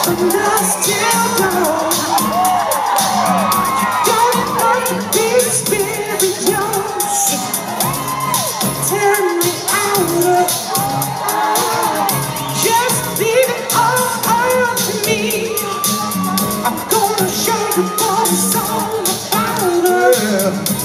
but not still wrong. Don't have to be spirituous. Turn me out. Just leave it all up to me. I'm gonna show you what it's all about.